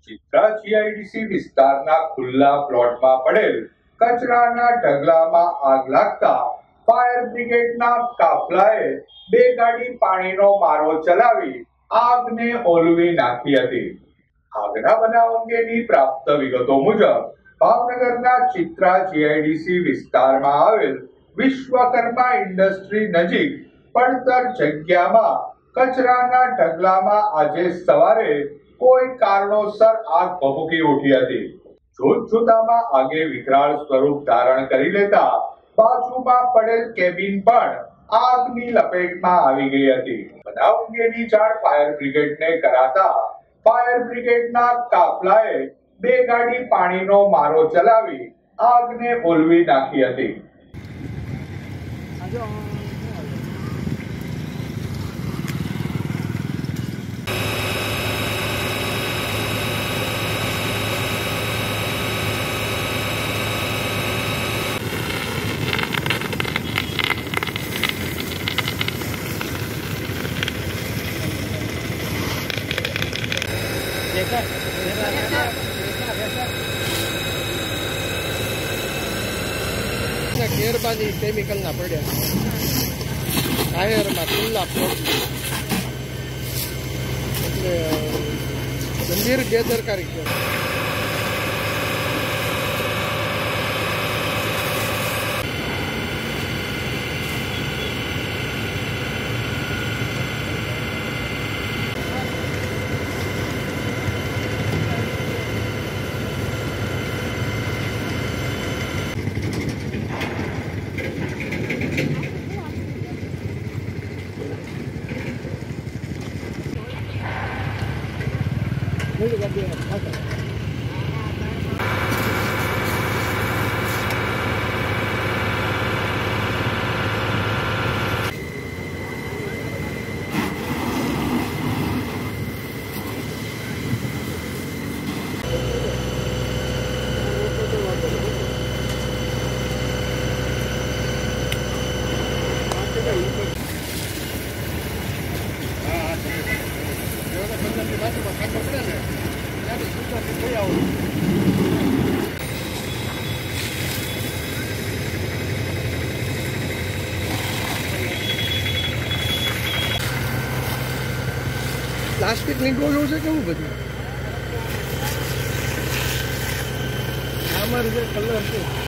Chitra GIDC વિસ્તારના ખુલ્લા પ્લોટમાં પડેલ કચરાના ઢગલામાં આગ લાગતા ફાયર બ્રિગેડના કાફલાએ 2 ગાડી પાણીનો મારો ચલાવી આગને ઓલવી નાખી હતી। આગના બનાવ અંગેની પ્રાપ્ત વિગતો મુજબ ભાવનગરના ચિત્રા જીઆઈડીસી વિસ્તારમાં આવેલ વિશ્વકર્મા ઇન્ડસ્ટ્રી નજીક પડતર જગ્યામાં કચરાના ઢગલામાં આજે સવારે કોઈ કારણોસર આગ ભભૂકી ઉઠી હતી। જોતજોતામાં આગે વિકરાળ સ્વરૂપ ધારણ કરી લેતા બાજુમાં પડેલ કેબિન પણ આગની લપેટમાં આવી ગઈ હતી। બનાવ અંગેની જાણ ફાયર બ્રિગેડને કરાતા ફાયર બ્રિગેડના કાફલાએ 2 ગાડી પાણીનો મારો ચલાવી આગને ઓલવી નાખી હતી। ગેરબાની કેમિકલના પડ્યા ટાયરમાં ખુલ્લા પ્લોટ એટલે ગંભીર બેદરકારી છે। પ્લાસ્ટિક નીકળવું છે કેવું બધું આમાં રીતે કલર છે।